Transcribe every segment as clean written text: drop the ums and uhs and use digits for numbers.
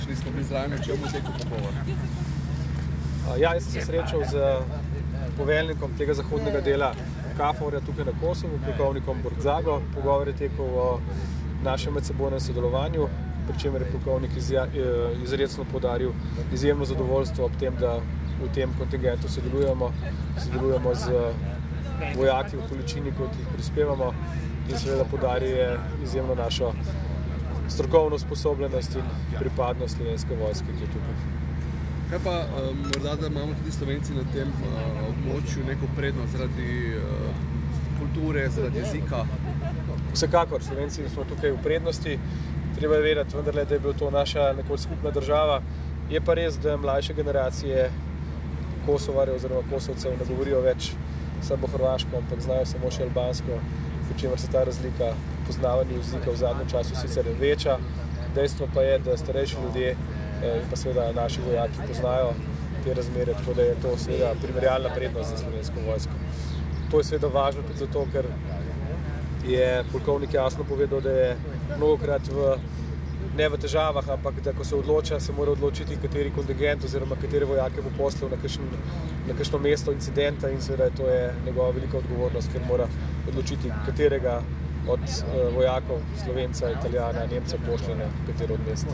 slišali smo bili zraven, o čem bo tekel pogovor. Ja, jaz sem se srečal z poveljnikom tega zahodnega dela KFOR-ja tukaj na Kosovu, polkovnikom Borzago. Pogovor je tekel o našem medsebojnem sodelovanju, pri čemer je polkovnik izrecno poudaril izjemno zadovoljstvo ob tem, da v tem kontingentu sodelujemo z vojaki v količini, kot jih prispevamo, in seveda poudaril je izjemno našo strokovno usposobljenost in pripadnost slovenske vojske, ki je tukaj. Kaj pa morda, da imamo tudi Slovenci na tem območju neko prednost zaradi kulture, zaradi jezika? Vsekakor, Slovenci smo tukaj v prednosti. Treba je vedeti vendarle, da je bil to naša nekoč skupna država. Je pa res, da mlajše generacije Kosovarjev oziroma Kosovcev ne govorijo več srbo-hrvaško, ampak znajo samo še albansko, pri čemer se ta razlika poznavanja jezika v zadnjem času sicer veča. Dejstvo pa je, da starejši ljudje in pa seveda naši vojaki poznajo te razmere, tako da je to seveda primerjalna prednost za slovensko vojsko. To je seveda važno tudi zato, ker je polkovnik jasno povedal, da je mnogokrat ne v težavah, ampak da ko se odloča, se mora odločiti, kateri kontingent oziroma katere vojake bo poslal na kakšno mesto incidenta, in seveda to je njegova velika odgovornost, ker mora odločiti, katerega od vojakov, Slovenca, Italijana, Nemca pošlje na katero od mest.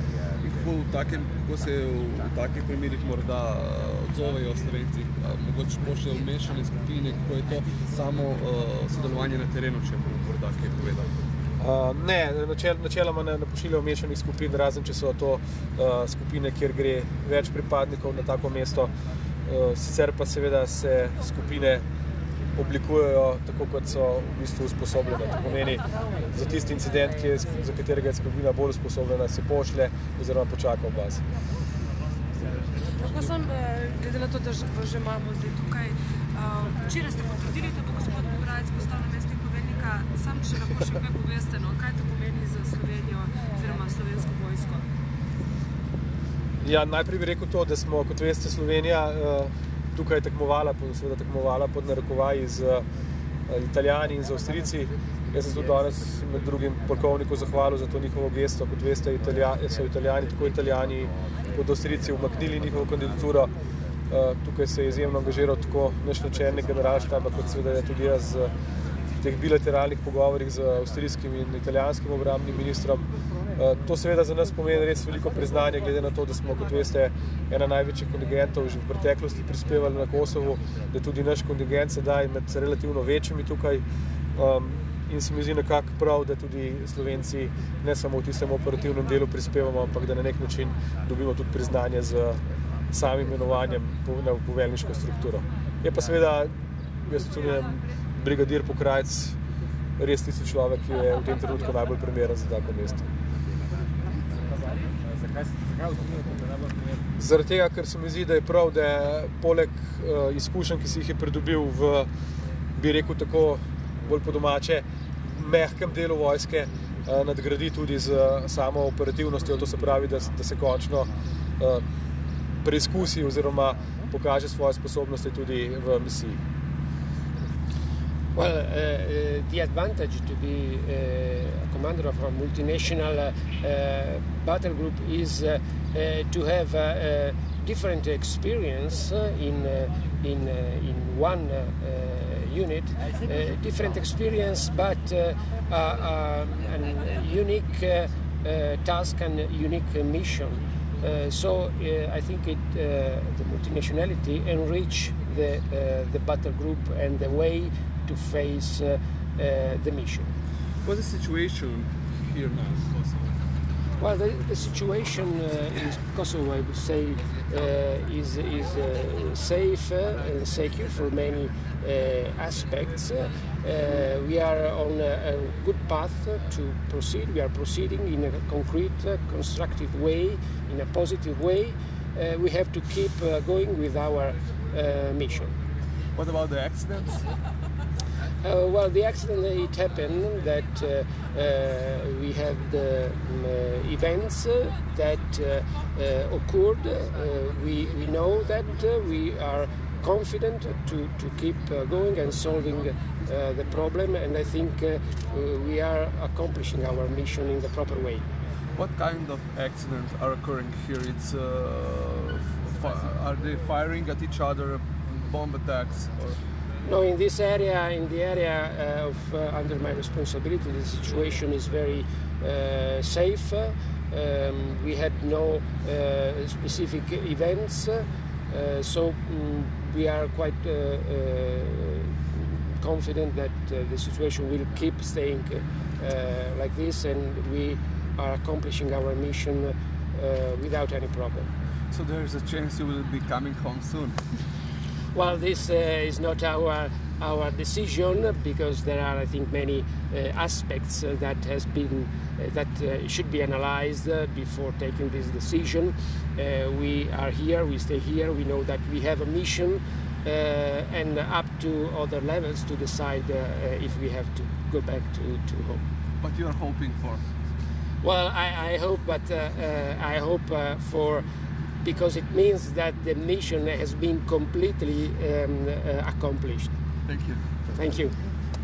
Kako se v takih primerih morda odzovejo Slovenci? Mogoče pošljejo v mešane skupine, kako je to samo sodelovanje na terenu, če bo morda kaj povedal? Ne, načeloma ne pošiljajo mešanih skupin, razen če so to skupine, kjer gre več pripadnikov na tako mesto. Sicer pa seveda se skupine oblikujejo tako, kot so v bistvu usposobljene. To pomeni, za tisti incident, za katerega je skupina bolj usposobljena, se pošlje oziroma počaka v bazi. Kako sem, glede na to, da že imamo zdaj tukaj, včeraj ste potrdili, da bo gospod Bograjec postal namestnik poveljnika, sam če lahko še kaj poveste, kaj to pomeni za Slovenijo oziroma slovensko vojsko? Ja, najprej bi rekel to, da smo, kot veste, Slovenija tukaj tekmovala pod narekovaji z Italijani in z Avstrijci. Jaz sem tudi danes med drugim polkovniku zahvalil za to njihovo gesto. Kot veste, so tako Italijani kot Avstrijci umaknili njihovo kandidaturo. Tukaj se je izjemno angažiral tako naš načelnik generalštaba, kot seveda je tudi jaz v teh bilateralnih pogovorih z avstrijskim in italijanskim obrambnim ministrom. To seveda za nas pomeni res veliko priznanje, glede na to, da smo, kot veste, ena največjih kontingentov že v preteklosti prispevali na Kosovu, da tudi naš kontingent sedaj med relativno večjimi tukaj. In se mi zdi nekako prav, da tudi Slovenci ne samo v tistem operativnem delu prispevamo, ampak da na nek način dobimo tudi priznanje z samim imenovanjem na poveljniško strukturo. Je pa seveda, jaz ocenjujem, brigadir Pokrajec res tisti človek, ki je v tem trenutku najbolj primeren za tako mesto. Zaradi tega, ker se mi zdi, da je prav, da poleg izkušenj, ki si jih je pridobil v, bi rekel tako, bolj po domače, mehkem delu vojske, nadgradi tudi z samo operativnostjo, to se pravi, da se končno preizkusi oziroma pokaže svoje sposobnosti tudi v misiji. Well, the advantage to be a commander of a multinational battle group is to have a different experience in one unit, different experience, but a unique task and unique mission. So I think the multinationality enrich the battle group and the way to face the mission. What's the situation here now in Kosovo? Well, the situation in Kosovo, I would say, is safe and secure for many aspects. We are on a good path to proceed. We are proceeding in a concrete, constructive way, in a positive way. We have to keep going with our mission. What about the accidents? Well, the accident, it happened that we had events that occurred. We know that we are confident to keep going and solving the problem, and I think we are accomplishing our mission in the proper way. What kind of accidents are occurring here? It's are they firing at each other, bomb attacks? Or? No, in this area, in the area under my responsibility, the situation is very safe. We had no specific events, so we are quite confident that the situation will keep staying like this, and we are accomplishing our mission without any problem. So there is a chance you will be coming home soon? Well, this is not our decision, because there are, I think, many aspects that has been that should be analyzed before taking this decision. We are here, we stay here. We know that we have a mission, and up to other levels to decide if we have to go back to home. What you are hoping for? Well, I hope, but I hope for. Because it means that the mission has been completely accomplished. Thank you. Thank you.